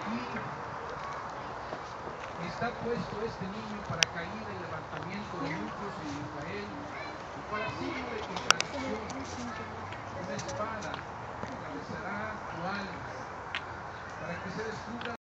y está puesto este niño para caída y levantamiento de muchos en Israel y para signo de